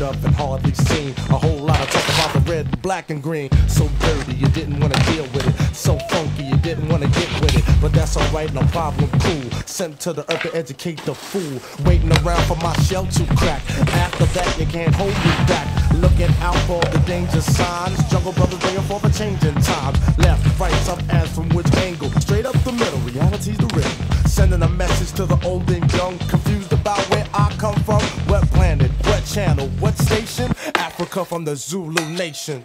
unheard of and hardly seen. A whole lot of talk about the red, black, and green. So dirty, you didn't want to deal with it. So funky, you didn't want to get with it. But that's alright, no problem, cool. Sent to the earth to educate the fool. Waiting around for my shell to crack. After that, you can't hold me back. Looking out for the danger signs. Jungle Brothers waiting for the changing times. Left, right, some ass from which angle? Straight up the middle, reality's the riddle. Sending a message to the old and young. Confused about where I come from. What planet, what channel, what station? Africa from the Zulu nation.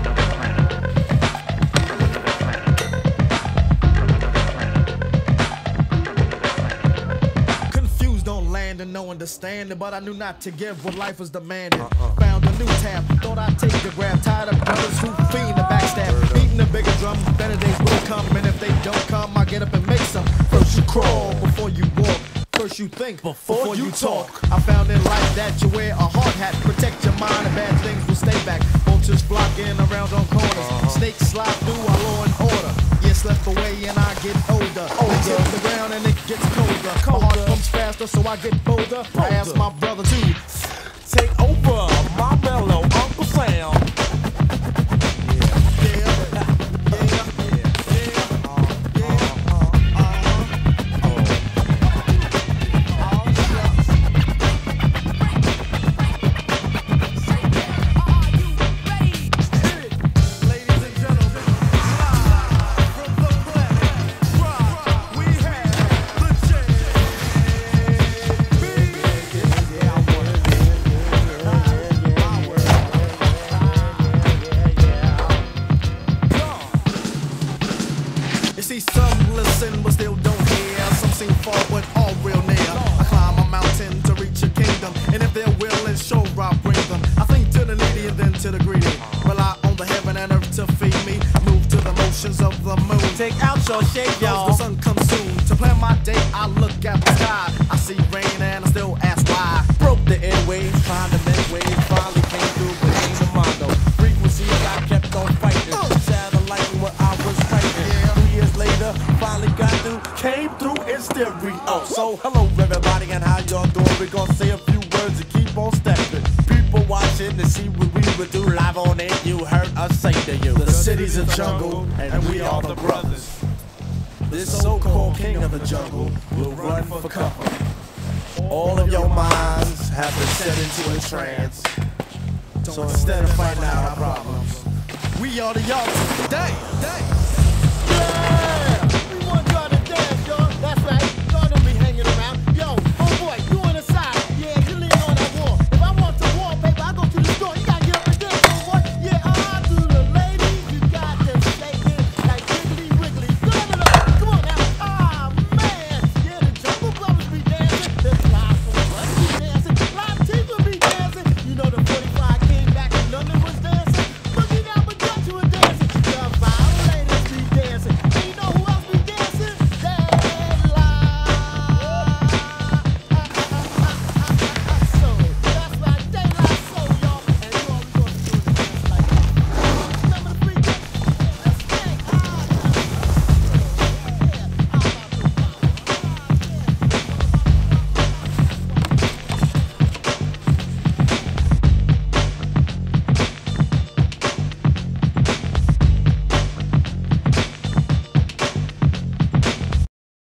And no understanding, but I knew not to give what life was demanding. Found a new tab, thought I'd take the grab. Tired of brothers who fiend the backstab, beating the bigger drum. Better days will come, and if they don't come, I get up and make some. First you crawl before you walk. First you think before you talk. I found in life that you wear a hard hat, protect your mind, and bad things will stay back. Vultures flocking around on corners, snakes slide through our law and order. Yeah, slept away and I get older. Legs hit the ground and it gets colder. My heart pumps faster, so I get bolder. I asked my brother to take over my mellow Uncle Sam. See, some listen but still don't hear. Some seem far but all real near. I climb a mountain to reach a kingdom, and if their will is sure I'll bring them. I think to the needy and then to the greedy. Rely on the heaven and earth to feed me. Move to the motions of the moon. Take out your shade, y'all. The sun comes soon. To plan my day, I look at the sky. I see rain and I still ask why. Broke the airwaves, find the midways. Finally came through with King Commando. Frequencies I kept on fighting. Satellite what I was fighting. 3 years later, finally got through. Came through in stereo. So hello everybody and how y'all doing? We're gonna say a few words and keep on stepping. People watching to see what we would do live on it. You heard us say to you. The city's a jungle and we are the brothers. This so-called king of the jungle will run for cover. All of your minds have been set into a trance. So instead of fighting out our problems, we are the y'all today. yeah!